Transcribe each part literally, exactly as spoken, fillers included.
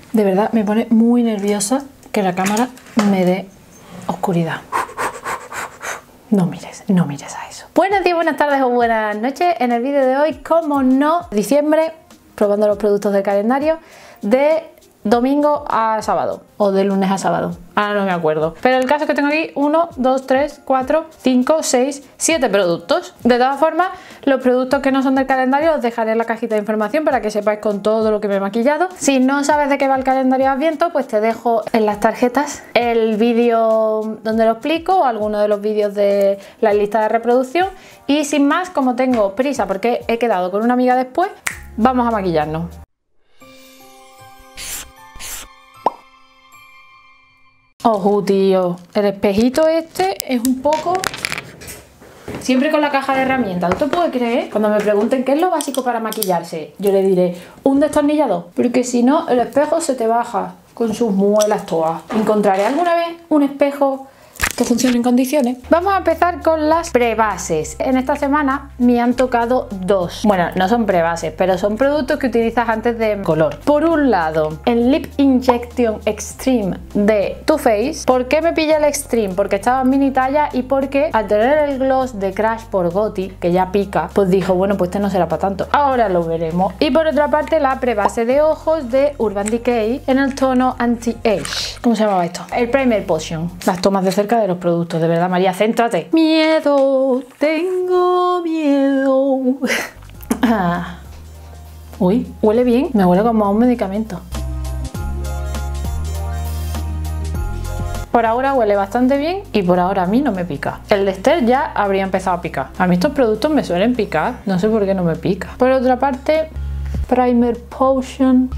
De verdad, me pone muy nerviosa que la cámara me dé oscuridad. No mires, no mires a eso. Buenos días, buenas tardes o buenas noches. En el vídeo de hoy, como no, diciembre, probando los productos del calendario de domingo a sábado o de lunes a sábado, ahora no me acuerdo, pero el caso es que tengo aquí uno, dos, tres, cuatro, cinco, seis, siete productos. De todas formas, los productos que no son del calendario os dejaré en la cajita de información para que sepáis con todo lo que me he maquillado. Si no sabes de qué va el calendario Adviento, pues te dejo en las tarjetas el vídeo donde lo explico o alguno de los vídeos de la lista de reproducción. Y sin más, como tengo prisa porque he quedado con una amiga después, vamos a maquillarnos. Ojo, tío, el espejito este es un poco... Siempre con la caja de herramientas, ¿tú te puedes creer? Cuando me pregunten qué es lo básico para maquillarse, yo le diré un destornillador, porque si no el espejo se te baja con sus muelas todas. ¿Encontraré alguna vez un espejo que funcione en condiciones? Vamos a empezar con las prebases. En esta semana me han tocado dos. Bueno, no son prebases, pero son productos que utilizas antes de color. Por un lado, el Lip Injection Extreme de Too Faced. ¿Por qué me pillé el Extreme? Porque estaba en mini talla y porque al tener el gloss de Crash por Goti, que ya pica, pues dijo, bueno, pues este no será para tanto. Ahora lo veremos. Y por otra parte, la prebase de ojos de Urban Decay en el tono Anti-Age. ¿Cómo se llamaba esto? El Primer Potion. Las tomas de cerca de los productos, de verdad, María, céntrate. Miedo, tengo miedo. Ah. Uy, huele bien, me huele como a un medicamento. Por ahora huele bastante bien y por ahora a mí no me pica. El de Esther ya habría empezado a picar. A mí estos productos me suelen picar, no sé por qué no me pica. Por otra parte, Primer Potion.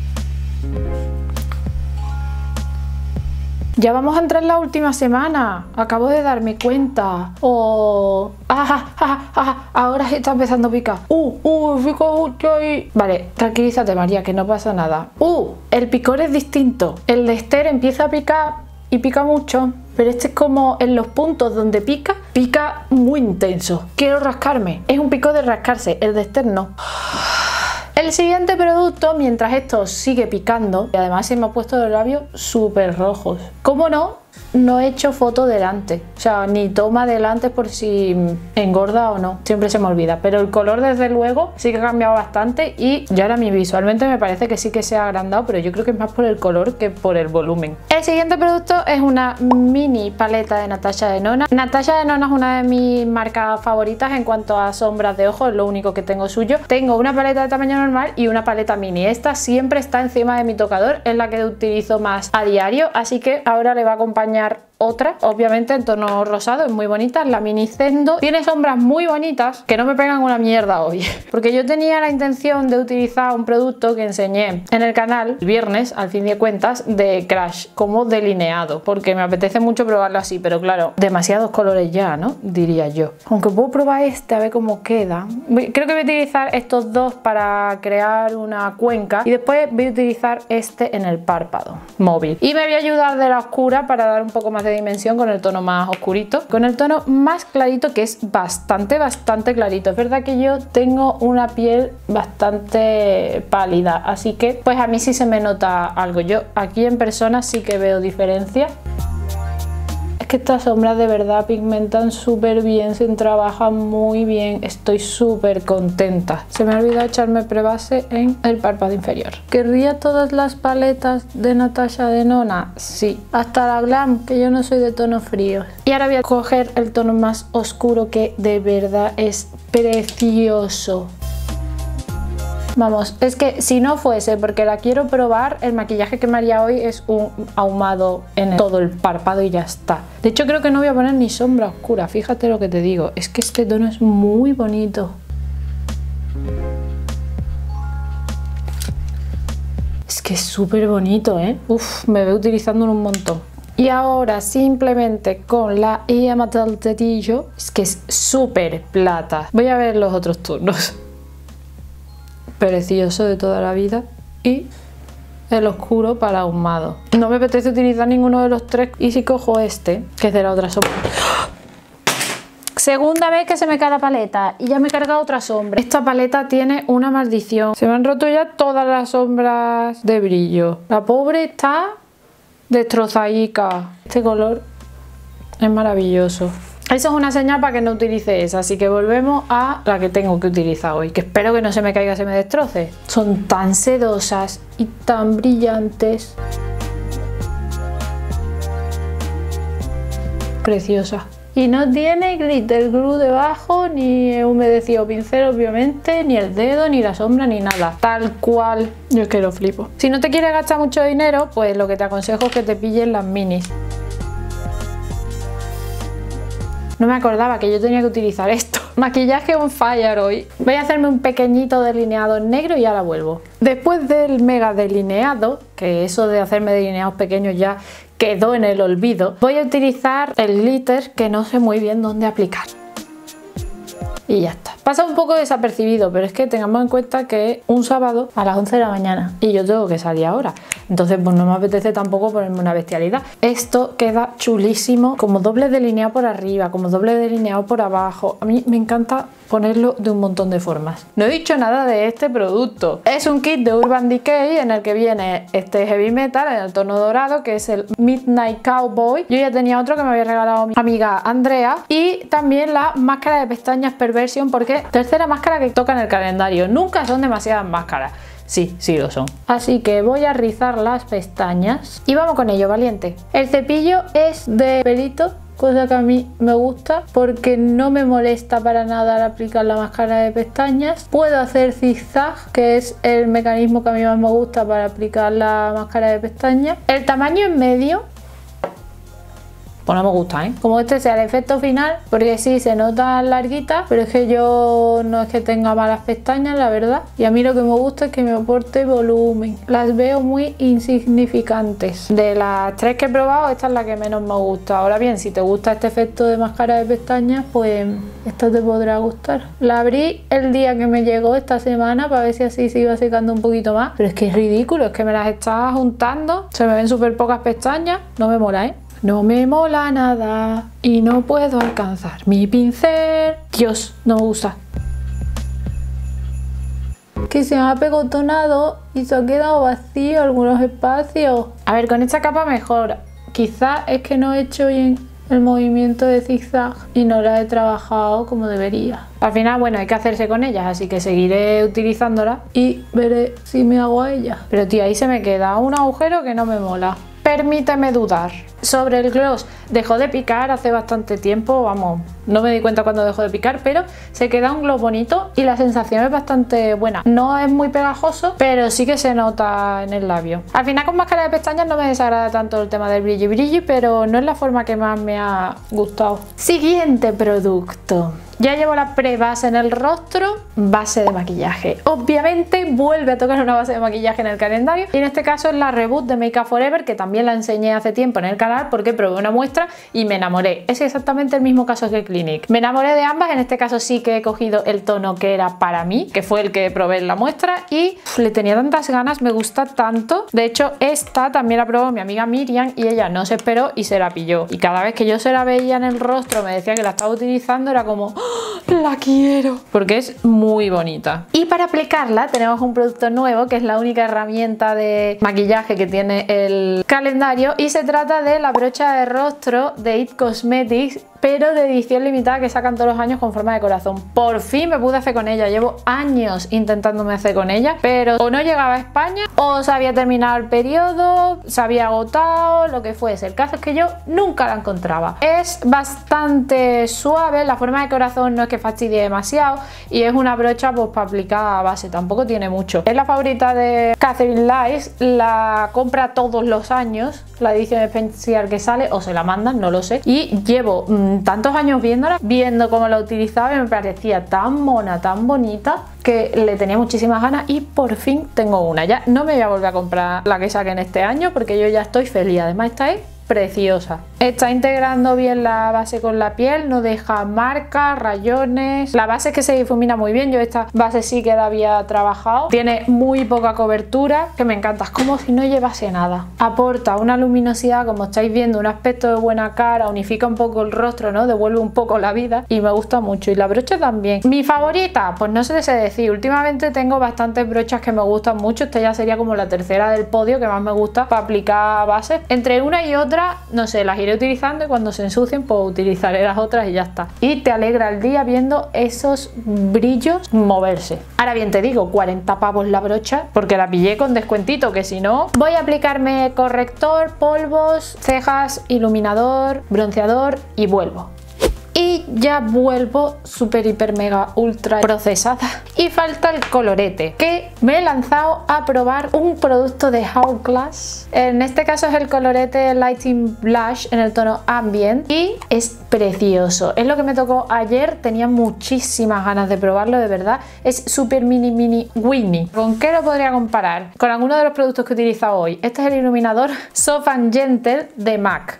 Ya vamos a entrar en la última semana. Acabo de darme cuenta. Oh, ah, ah, ah, ahora está empezando a picar. Uh, uh, pica mucho ahí. Vale, tranquilízate, María, que no pasa nada. Uh, el picor es distinto. El de Esther empieza a picar y pica mucho, pero este es como en los puntos donde pica, pica muy intenso. Quiero rascarme. Es un picor de rascarse. El de Esther no. El siguiente producto, mientras esto sigue picando, y además se me ha puesto los labios súper rojos. ¿Cómo no? No he hecho foto delante, o sea, ni toma delante por si engorda o no, siempre se me olvida, pero el color desde luego sí que ha cambiado bastante y ya ahora a mí visualmente me parece que sí que se ha agrandado, pero yo creo que es más por el color que por el volumen. El siguiente producto es una mini paleta de Natasha Denona. Natasha Denona es una de mis marcas favoritas en cuanto a sombras de ojos, es lo único que tengo suyo. Tengo una paleta de tamaño normal y una paleta mini, esta siempre está encima de mi tocador, es la que utilizo más a diario, así que ahora le va a acompañar otra, obviamente en tono rosado, es muy bonita, la mini Zendo. Tiene sombras muy bonitas que no me pegan una mierda hoy, porque yo tenía la intención de utilizar un producto que enseñé en el canal el viernes, al fin de cuentas, de Crash, como delineado, porque me apetece mucho probarlo así, pero claro, demasiados colores ya, ¿no? Diría yo. Aunque puedo probar este a ver cómo queda. Creo que voy a utilizar estos dos para crear una cuenca y después voy a utilizar este en el párpado móvil. Y me voy a ayudar de la oscura para dar un poco más de dimensión con el tono más oscurito, con el tono más clarito, que es bastante bastante clarito. Es verdad que yo tengo una piel bastante pálida, así que pues a mí sí se me nota algo. Yo aquí en persona sí que veo diferencia. Es que estas sombras de verdad pigmentan súper bien, se trabajan muy bien, estoy súper contenta. Se me ha olvidado echarme prebase en el párpado inferior. ¿Querría todas las paletas de Natasha Denona? Sí, hasta la Glam, que yo no soy de tonos fríos. Y ahora voy a coger el tono más oscuro, que de verdad es precioso. Vamos, es que si no fuese porque la quiero probar, el maquillaje que me haría hoy es un ahumado en todo el párpado y ya está. De hecho creo que no voy a poner ni sombra oscura, fíjate lo que te digo, es que este tono es muy bonito. Es que es súper bonito, ¿eh? Uf, me veo utilizándolo un montón. Y ahora simplemente con la Iama del dedillo, es que es súper plata. Voy a ver los otros turnos. Precioso de toda la vida y el oscuro para ahumado. No me apetece utilizar ninguno de los tres y si cojo este, que es de la otra sombra, Segunda vez que se me cae la paleta y ya me he cargado otra sombra. Esta paleta tiene una maldición. Se me han roto ya todas las sombras de brillo. La pobre está destrozadica. Este color es maravilloso. Eso es una señal para que no utilice esa, así que volvemos a la que tengo que utilizar hoy, que espero que no se me caiga, se me destroce. Son tan sedosas y tan brillantes. Preciosa. Y no tiene glitter glue debajo, ni humedecido pincel obviamente, ni el dedo, ni la sombra, ni nada. Tal cual. Yo es que lo flipo. Si no te quieres gastar mucho dinero, pues lo que te aconsejo es que te pillen las minis. No me acordaba que yo tenía que utilizar esto. Maquillaje on fire hoy. Voy a hacerme un pequeñito delineado en negro y ahora vuelvo. Después del mega delineado, que eso de hacerme delineados pequeños ya quedó en el olvido, voy a utilizar el glitter que no sé muy bien dónde aplicar. Y ya está. Pasa un poco desapercibido, pero es que tengamos en cuenta que es un sábado a las once de la mañana y yo tengo que salir ahora. Entonces pues no me apetece tampoco ponerme una bestialidad. Esto queda chulísimo, como doble delineado por arriba, como doble delineado por abajo. A mí me encanta ponerlo de un montón de formas. No he dicho nada de este producto. Es un kit de Urban Decay en el que viene este heavy metal en el tono dorado, que es el Midnight Cowboy. Yo ya tenía otro que me había regalado mi amiga Andrea, y también la máscara de pestañas Perversion, porque tercera máscara que toca en el calendario. Nunca son demasiadas máscaras. Sí, sí lo son. Así que voy a rizar las pestañas y vamos con ello, valiente. El cepillo es de pelito, cosa que a mí me gusta porque no me molesta para nada al aplicar la máscara de pestañas. Puedo hacer zigzag, que es el mecanismo que a mí más me gusta para aplicar la máscara de pestañas. El tamaño en medio, pues no me gusta, ¿eh? Como este sea el efecto final, porque sí, se nota larguita, pero es que yo no es que tenga malas pestañas, la verdad. Y a mí lo que me gusta es que me aporte volumen. Las veo muy insignificantes. De las tres que he probado, esta es la que menos me gusta. Ahora bien, si te gusta este efecto de máscara de pestañas, pues esto te podrá gustar. La abrí el día que me llegó esta semana para ver si así se iba secando un poquito más. Pero es que es ridículo, es que me las estaba juntando. Se me ven súper pocas pestañas. No me mola, ¿eh? No me mola nada y no puedo alcanzar mi pincel. Dios, no me gusta. Que se me ha pegotonado y se ha quedado vacío algunos espacios. A ver, con esta capa mejor. Quizás es que no he hecho bien el movimiento de zigzag y no la he trabajado como debería. Al final, bueno, hay que hacerse con ellas, así que seguiré utilizándolas y veré si me hago a ellas. Pero tío, ahí se me queda un agujero que no me mola. Permíteme dudar. Sobre el gloss, dejó de picar hace bastante tiempo, vamos, no me di cuenta cuando dejó de picar, pero se queda un gloss bonito y la sensación es bastante buena. No es muy pegajoso, pero sí que se nota en el labio. Al final con máscara de pestañas no me desagrada tanto el tema del brilli brilli, pero no es la forma que más me ha gustado. Siguiente producto. Ya llevo la pre-base en el rostro, base de maquillaje. Obviamente vuelve a tocar una base de maquillaje en el calendario y en este caso es la Reboot de Make Up For Ever, que también la enseñé hace tiempo en el canal porque probé una muestra y me enamoré. Es exactamente el mismo caso que Clinique. Me enamoré de ambas, en este caso sí que he cogido el tono que era para mí, que fue el que probé en la muestra y uf, le tenía tantas ganas, me gusta tanto. De hecho esta también la probó mi amiga Miriam y ella no se esperó y se la pilló. Y cada vez que yo se la veía en el rostro, me decía que la estaba utilizando, era como ¡oh, la quiero! Porque es muy bonita. Y para aplicarla tenemos un producto nuevo que es la única herramienta de maquillaje que tiene el calendario y se trata de la brocha de rostro de It Cosmetics, pero de edición limitada, que sacan todos los años con forma de corazón. Por fin me pude hacer con ella. Llevo años intentándome hacer con ella, pero o no llegaba a España o se había terminado el periodo, se había agotado, lo que fuese. El caso es que yo nunca la encontraba. Es bastante suave, la forma de corazón no es que fastidie demasiado y es una brocha pues para aplicar a base, tampoco tiene mucho. Es la favorita de Catherine Lice, la compra todos los años, la edición especial que sale, o se la mandan, no lo sé, y llevo mmm, tantos años viéndola, viendo cómo la utilizaba y me parecía tan mona, tan bonita, que le tenía muchísimas ganas y por fin tengo una. Ya no me voy a volver a comprar la que saquen este año porque yo ya estoy feliz. Además esta es preciosa. Está integrando bien la base con la piel, no deja marcas, rayones. La base es que se difumina muy bien, yo esta base sí que la había trabajado. Tiene muy poca cobertura, que me encanta, es como si no llevase nada. Aporta una luminosidad, como estáis viendo, un aspecto de buena cara, unifica un poco el rostro, ¿no? Devuelve un poco la vida y me gusta mucho. Y la brocha también. Mi favorita, pues no sé sé decir, últimamente tengo bastantes brochas que me gustan mucho. Esta ya sería como la tercera del podio que más me gusta para aplicar bases. Entre una y otra, no sé, las iré utilizando y cuando se ensucien pues utilizaré las otras y ya está. Y te alegra el día viendo esos brillos moverse. Ahora bien, te digo, cuarenta pavos la brocha porque la pillé con descuentito, que si no, voy a aplicarme corrector, polvos, cejas, iluminador, bronceador y vuelvo. Y ya vuelvo súper hiper mega ultra procesada. Y falta el colorete, que me he lanzado a probar un producto de Hourglass. En este caso es el colorete Lighting Blush en el tono Ambient y es precioso. Es lo que me tocó ayer, tenía muchísimas ganas de probarlo, de verdad. Es súper mini mini Winnie. ¿Con qué lo podría comparar? Con alguno de los productos que he utilizado hoy. Este es el iluminador Soft and Gentle de MAC.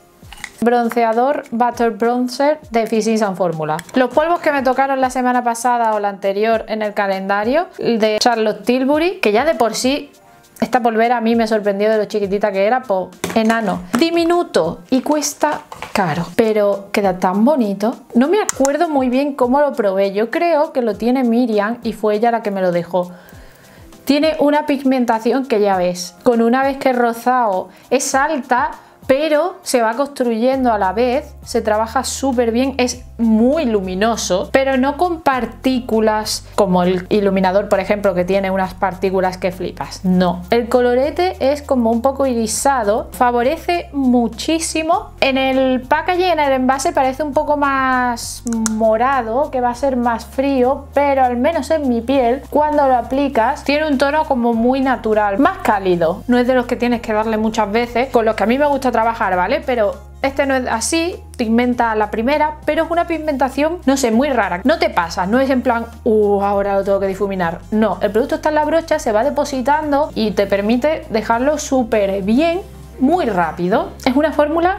Bronceador Butter Bronzer de Physicians and Formula. Los polvos que me tocaron la semana pasada o la anterior en el calendario de Charlotte Tilbury, que ya de por sí esta polvera a mí me sorprendió de lo chiquitita que era, pues enano, diminuto y cuesta caro, pero queda tan bonito. No me acuerdo muy bien cómo lo probé, yo creo que lo tiene Miriam y fue ella la que me lo dejó. Tiene una pigmentación que ya ves, con una vez que he rozado es alta, pero se va construyendo a la vez, se trabaja súper bien, es muy luminoso, pero no con partículas como el iluminador, por ejemplo, que tiene unas partículas que flipas. No, el colorete es como un poco irisado, favorece muchísimo. En el packaging, en el envase, parece un poco más morado, que va a ser más frío, pero al menos en mi piel, cuando lo aplicas, tiene un tono como muy natural, más cálido. No es de los que tienes que darle muchas veces, con los que a mí me gusta trabajar, ¿vale? Pero este no es así, pigmenta la primera, pero es una pigmentación, no sé, muy rara. No te pasa, no es en plan, uh, ahora lo tengo que difuminar. No, el producto está en la brocha, se va depositando y te permite dejarlo súper bien, muy rápido. Es una fórmula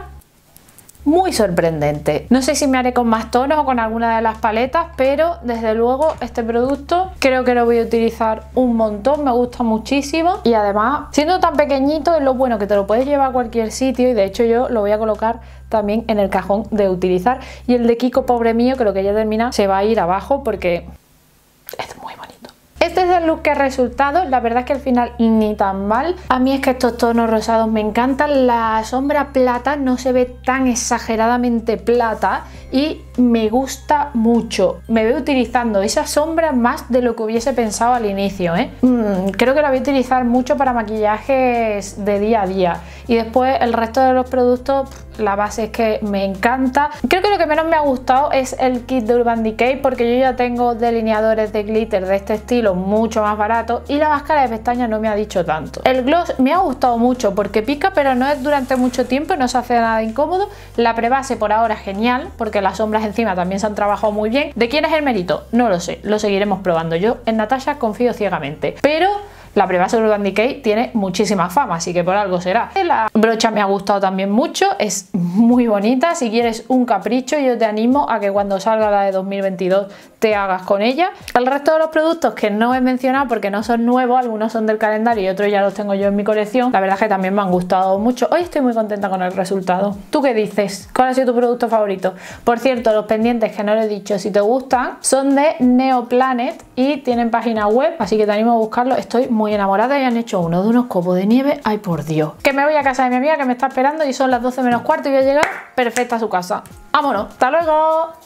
muy sorprendente. No sé si me haré con más tonos o con alguna de las paletas, pero desde luego este producto creo que lo voy a utilizar un montón, me gusta muchísimo y además siendo tan pequeñito es lo bueno que te lo puedes llevar a cualquier sitio y de hecho yo lo voy a colocar también en el cajón de utilizar. Y el de Kiko, pobre mío, que lo que ya termina se va a ir abajo porque es muy bonito. Este es el look que ha resultado, la verdad es que al final ni tan mal. A mí es que estos tonos rosados me encantan, la sombra plata no se ve tan exageradamente plata y me gusta mucho. Me veo utilizando esa sombra más de lo que hubiese pensado al inicio, ¿eh? Mm, creo que la voy a utilizar mucho para maquillajes de día a día. Y después el resto de los productos, la base es que me encanta. Creo que lo que menos me ha gustado es el kit de Urban Decay porque yo ya tengo delineadores de glitter de este estilo mucho más baratos y la máscara de pestañas no me ha dicho tanto. El gloss me ha gustado mucho porque pica pero no es durante mucho tiempo, no se hace nada incómodo. La prebase por ahora genial porque las sombras encima también se han trabajado muy bien. ¿De quién es el mérito? No lo sé, lo seguiremos probando. Yo en Natasha confío ciegamente, pero la prebase de Urban Decay tiene muchísima fama, así que por algo será. La brocha me ha gustado también mucho, es muy bonita. Si quieres un capricho, yo te animo a que cuando salga la de dos mil veintidós te hagas con ella. El resto de los productos que no he mencionado porque no son nuevos, algunos son del calendario y otros ya los tengo yo en mi colección, la verdad es que también me han gustado mucho. Hoy estoy muy contenta con el resultado. ¿Tú qué dices? ¿Cuál ha sido tu producto favorito? Por cierto, los pendientes que no lo he dicho, si te gustan, son de Neoplanet y tienen página web, así que te animo a buscarlo. Estoy muy enamorada y han hecho uno de unos copos de nieve. Ay, por Dios. Que me voy a casa de mi amiga que me está esperando y son las doce menos cuarto y voy a llegar perfecta a su casa. ¡Vámonos! ¡Hasta luego!